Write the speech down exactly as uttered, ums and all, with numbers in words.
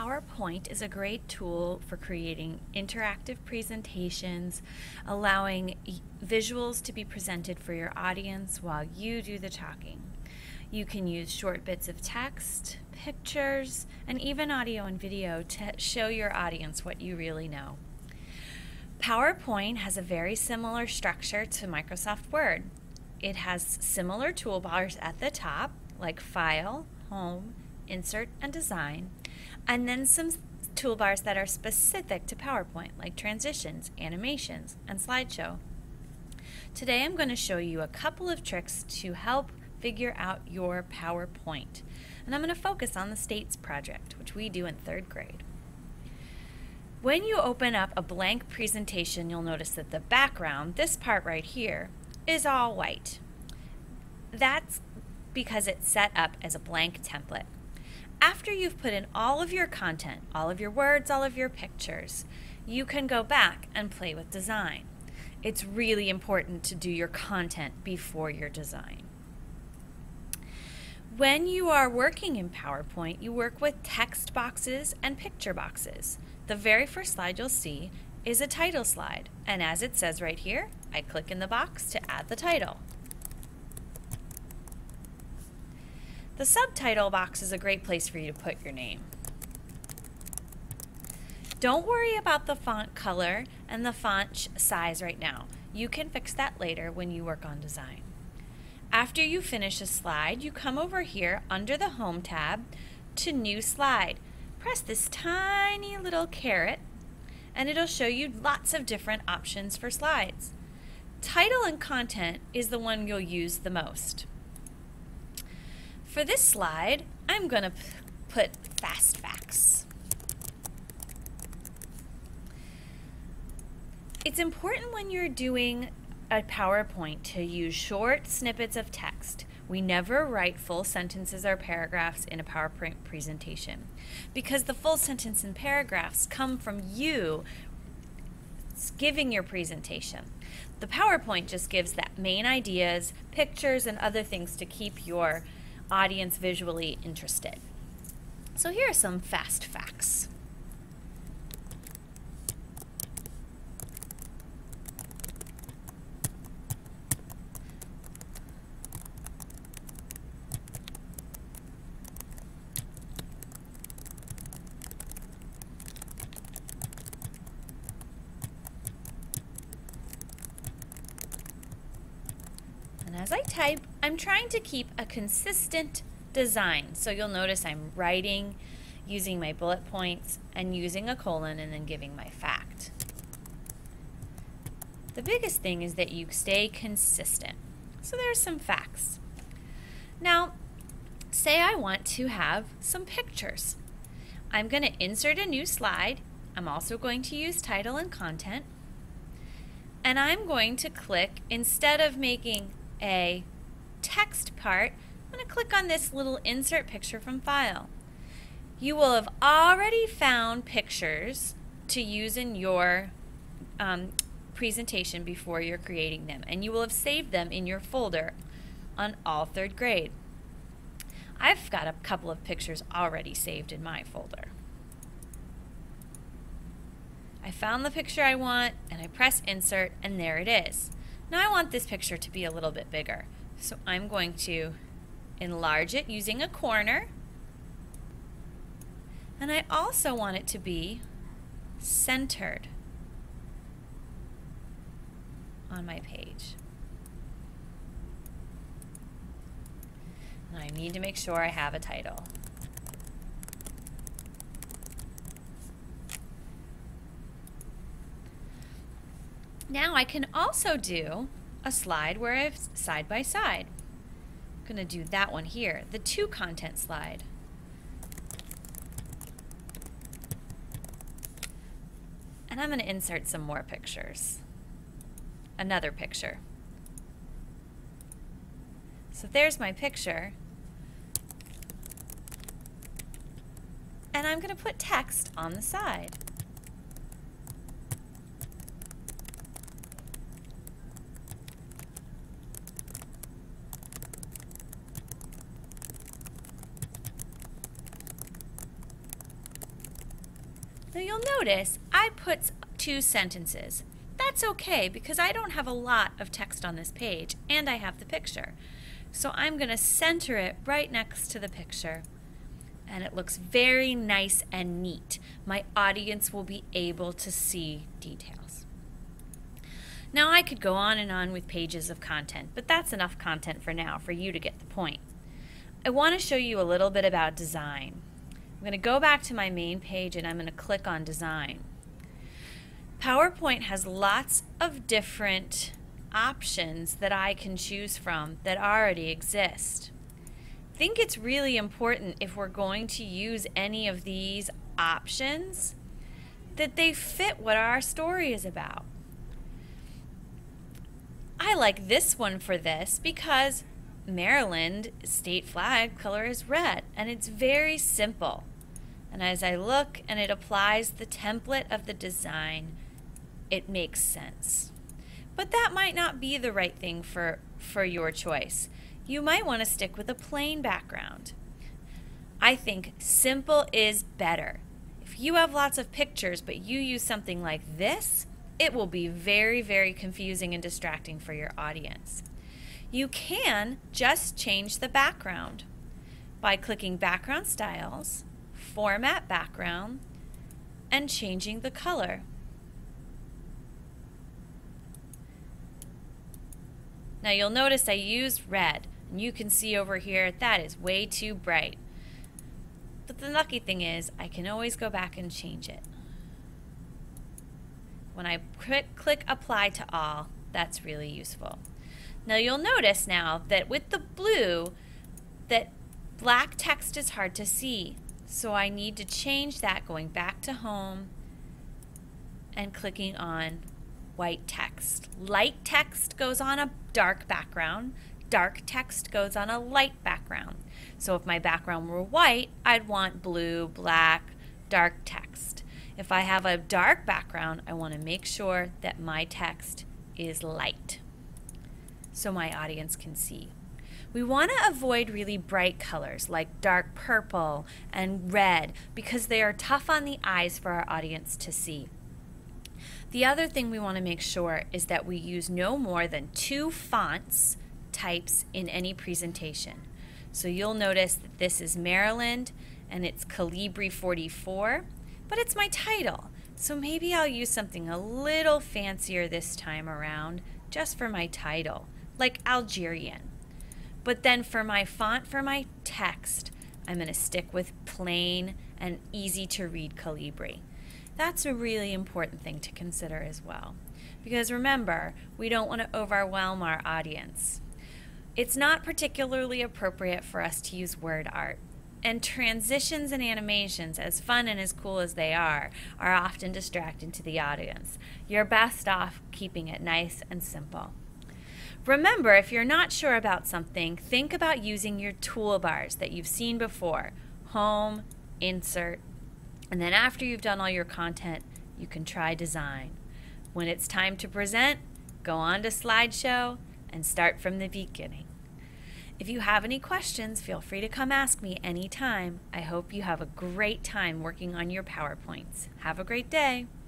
PowerPoint is a great tool for creating interactive presentations, allowing visuals to be presented for your audience while you do the talking. You can use short bits of text, pictures, and even audio and video to show your audience what you really know. PowerPoint has a very similar structure to Microsoft Word. It has similar toolbars at the top, like File, Home, Insert, and Design, and then some toolbars that are specific to PowerPoint, like Transitions, Animations, and Slideshow. Today I'm going to show you a couple of tricks to help figure out your PowerPoint. And I'm going to focus on the States project, which we do in third grade. When you open up a blank presentation, you'll notice that the background, this part right here, is all white. That's because it's set up as a blank template. After you've put in all of your content, all of your words, all of your pictures, you can go back and play with design. It's really important to do your content before your design. When you are working in PowerPoint, you work with text boxes and picture boxes. The very first slide you'll see is a title slide, and as it says right here, I click in the box to add the title. The subtitle box is a great place for you to put your name. Don't worry about the font color and the font size right now. You can fix that later when you work on design. After you finish a slide, you come over here under the Home tab to New Slide. Press this tiny little caret and it'll show you lots of different options for slides. Title and Content is the one you'll use the most. For this slide, I'm going to put Fast Facts. It's important when you're doing a PowerPoint to use short snippets of text. We never write full sentences or paragraphs in a PowerPoint presentation because the full sentence and paragraphs come from you giving your presentation. The PowerPoint just gives that main ideas, pictures, and other things to keep your audience visually interested. So here are some fast facts. And as I type, I'm trying to keep a consistent design. So you'll notice I'm writing, using my bullet points, and using a colon and then giving my fact. The biggest thing is that you stay consistent. So there's some facts. Now, say I want to have some pictures. I'm going to insert a new slide. I'm also going to use Title and Content. And I'm going to click, instead of making a text part, I'm going to click on this little Insert Picture from File. You will have already found pictures to use in your um, presentation before you're creating them, and you will have saved them in your folder on all third grade. I've got a couple of pictures already saved in my folder. I found the picture I want, and I press Insert, and there it is. Now I want this picture to be a little bit bigger, so I'm going to enlarge it using a corner, and I also want it to be centered on my page. And I need to make sure I have a title. Now I can also do a slide where I have side by side. I'm going to do that one here, the to content slide. And I'm going to insert some more pictures. Another picture. So there's my picture. And I'm going to put text on the side. Now you'll notice I put two sentences. That's okay because I don't have a lot of text on this page and I have the picture. So I'm going to center it right next to the picture. And it looks very nice and neat. My audience will be able to see details. Now I could go on and on with pages of content, but that's enough content for now for you to get the point. I want to show you a little bit about design. I'm going to go back to my main page and I'm going to click on design. PowerPoint has lots of different options that I can choose from that already exist. I think it's really important if we're going to use any of these options that they fit what our story is about. I like this one for this because Maryland state flag color is red and it's very simple. And as I look and it applies the template of the design, it makes sense. But that might not be the right thing for, for your choice. You might want to stick with a plain background. I think simple is better. If you have lots of pictures but you use something like this, it will be very, very confusing and distracting for your audience. You can just change the background by clicking Background Styles, Format Background, and changing the color. Now you'll notice I used red, and you can see over here that is way too bright. But the lucky thing is I can always go back and change it. When I click, click Apply to All, that's really useful. Now you'll notice now that with the blue, that black text is hard to see. So I need to change that going back to Home and clicking on white text. Light text goes on a dark background. Dark text goes on a light background. So if my background were white, I'd want blue, black, dark text. If I have a dark background, I want to make sure that my text is light so my audience can see. We want to avoid really bright colors like dark purple and red because they are tough on the eyes for our audience to see. The other thing we want to make sure is that we use no more than two fonts types in any presentation. So you'll notice that this is Maryland and it's Calibri forty-four, but it's my title. So maybe I'll use something a little fancier this time around just for my title, like Algerian. But then for my font for my text, I'm going to stick with plain and easy to read Calibri. That's a really important thing to consider as well. Because remember, we don't want to overwhelm our audience. It's not particularly appropriate for us to use word art. And transitions and animations, as fun and as cool as they are, are often distracting to the audience. You're best off keeping it nice and simple. Remember, if you're not sure about something, think about using your toolbars that you've seen before. Home, Insert, and then after you've done all your content, you can try Design. When it's time to present, go on to Slideshow and start from the beginning. If you have any questions, feel free to come ask me anytime. I hope you have a great time working on your PowerPoints. Have a great day.